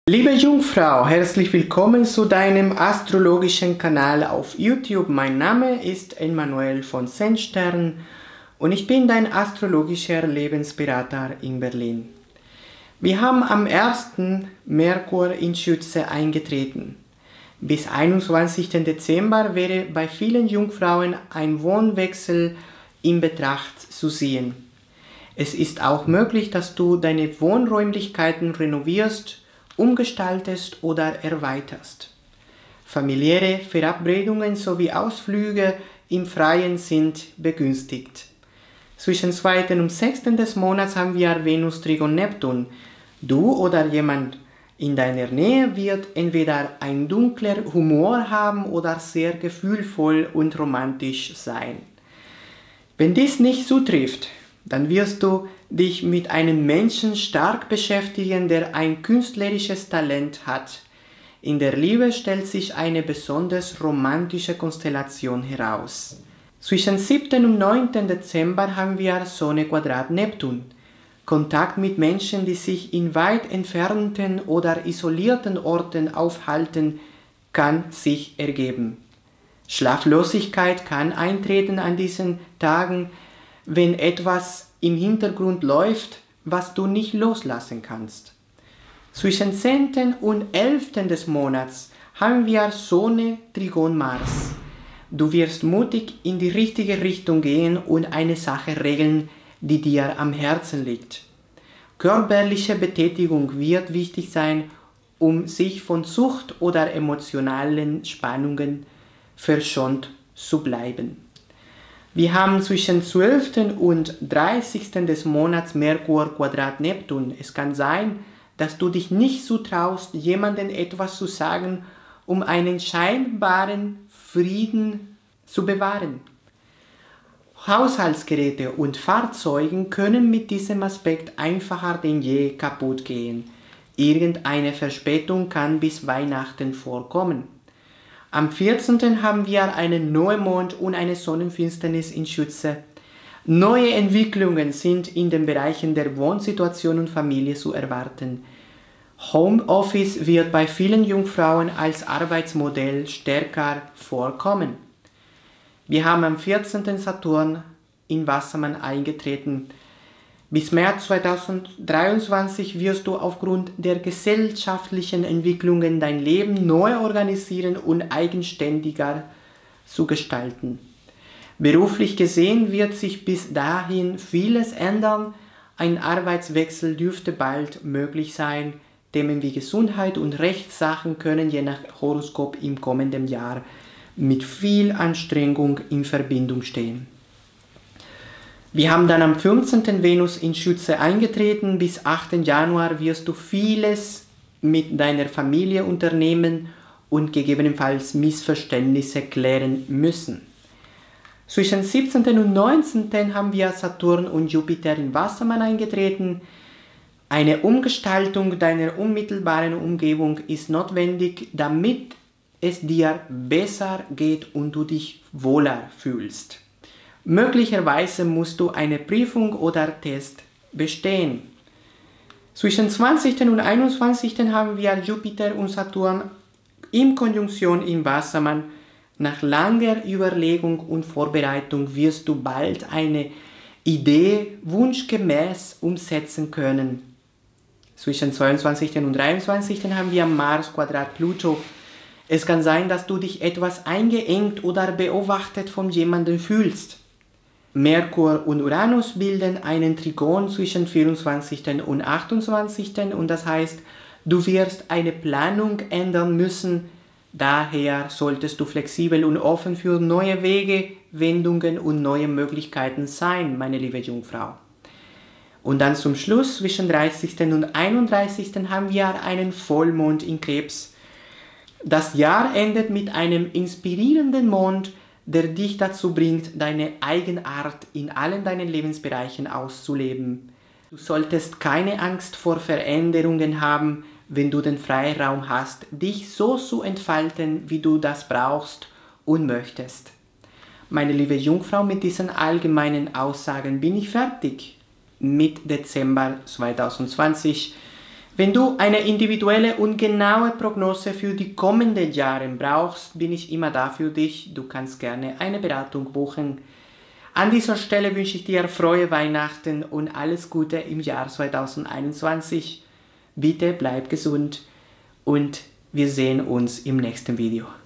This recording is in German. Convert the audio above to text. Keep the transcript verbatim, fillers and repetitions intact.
Liebe Jungfrau, herzlich willkommen zu deinem astrologischen Kanal auf YouTube. Mein Name ist Emanuel von Sennstern und ich bin dein astrologischer Lebensberater in Berlin. Wir haben am ersten Merkur in Schütze eingetreten. Bis einundzwanzigsten Dezember wäre bei vielen Jungfrauen ein Wohnwechsel in Betracht zu ziehen. Es ist auch möglich, dass du deine Wohnräumlichkeiten renovierst, umgestaltest oder erweiterst. Familiäre Verabredungen sowie Ausflüge im Freien sind begünstigt. Zwischen zweiten und sechsten des Monats haben wir Venus Trigon Neptun. Du oder jemand in deiner Nähe wird entweder ein dunkler Humor haben oder sehr gefühlvoll und romantisch sein. Wenn dies nicht zutrifft, dann wirst du dich mit einem Menschen stark beschäftigen, der ein künstlerisches Talent hat. In der Liebe stellt sich eine besonders romantische Konstellation heraus. Zwischen siebten und neunten Dezember haben wir Sonne Quadrat Neptun. Kontakt mit Menschen, die sich in weit entfernten oder isolierten Orten aufhalten, kann sich ergeben. Schlaflosigkeit kann eintreten an diesen Tagen, wenn etwas im Hintergrund läuft, was du nicht loslassen kannst. Zwischen zehnten und elften des Monats haben wir Sonne Trigon Mars. Du wirst mutig in die richtige Richtung gehen und eine Sache regeln, die dir am Herzen liegt. Körperliche Betätigung wird wichtig sein, um sich von Sucht oder emotionalen Spannungen verschont zu bleiben. Wir haben zwischen zwölften und dreißigsten des Monats Merkur Quadrat Neptun. Es kann sein, dass du dich nicht zutraust, jemandem etwas zu sagen, um einen scheinbaren Frieden zu bewahren. Haushaltsgeräte und Fahrzeuge können mit diesem Aspekt einfacher denn je kaputt gehen. Irgendeine Verspätung kann bis Weihnachten vorkommen. Am vierzehnten haben wir einen Neumond und eine Sonnenfinsternis in Schütze. Neue Entwicklungen sind in den Bereichen der Wohnsituation und Familie zu erwarten. Homeoffice wird bei vielen Jungfrauen als Arbeitsmodell stärker vorkommen. Wir haben am vierzehnten Saturn in Wassermann eingetreten. Bis März zweitausenddreiundzwanzig wirst du aufgrund der gesellschaftlichen Entwicklungen dein Leben neu organisieren und eigenständiger zu gestalten. Beruflich gesehen wird sich bis dahin vieles ändern. Ein Arbeitswechsel dürfte bald möglich sein. Themen wie Gesundheit und Rechtssachen können je nach Horoskop im kommenden Jahr mit viel Anstrengung in Verbindung stehen. Wir haben dann am fünfzehnten Venus in Schütze eingetreten. Bis achten Januar wirst du vieles mit deiner Familie unternehmen und gegebenenfalls Missverständnisse klären müssen. Zwischen siebzehnten und neunzehnten haben wir Saturn und Jupiter in Wassermann eingetreten. Eine Umgestaltung deiner unmittelbaren Umgebung ist notwendig, damit es dir besser geht und du dich wohler fühlst. Möglicherweise musst du eine Prüfung oder Test bestehen. Zwischen zwanzigsten und einundzwanzigsten haben wir Jupiter und Saturn in Konjunktion im Wassermann. Nach langer Überlegung und Vorbereitung wirst du bald eine Idee wunschgemäß umsetzen können. Zwischen zweiundzwanzigsten und dreiundzwanzigsten haben wir Mars Quadrat Pluto. Es kann sein, dass du dich etwas eingeengt oder beobachtet von jemandem fühlst. Merkur und Uranus bilden einen Trigon zwischen vierundzwanzigsten und achtundzwanzigsten und das heißt, du wirst eine Planung ändern müssen. Daher solltest du flexibel und offen für neue Wege, Wendungen und neue Möglichkeiten sein, meine liebe Jungfrau. Und dann zum Schluss, zwischen dreißigsten und einunddreißigsten haben wir einen Vollmond in Krebs. Das Jahr endet mit einem inspirierenden Mond, der dich dazu bringt, deine Eigenart in allen deinen Lebensbereichen auszuleben. Du solltest keine Angst vor Veränderungen haben, wenn du den Freiraum hast, dich so zu entfalten, wie du das brauchst und möchtest. Meine liebe Jungfrau, mit diesen allgemeinen Aussagen bin ich fertig mit Dezember zweitausendzwanzig. Wenn du eine individuelle und genaue Prognose für die kommenden Jahre brauchst, bin ich immer da für dich. Du kannst gerne eine Beratung buchen. An dieser Stelle wünsche ich dir frohe Weihnachten und alles Gute im Jahr zweitausendeinundzwanzig. Bitte bleib gesund und wir sehen uns im nächsten Video.